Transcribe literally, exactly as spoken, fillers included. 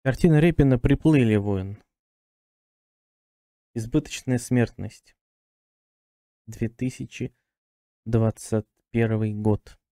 Картина Репина «Приплыли, воин». Избыточная смертность. две тысячи двадцать первый год.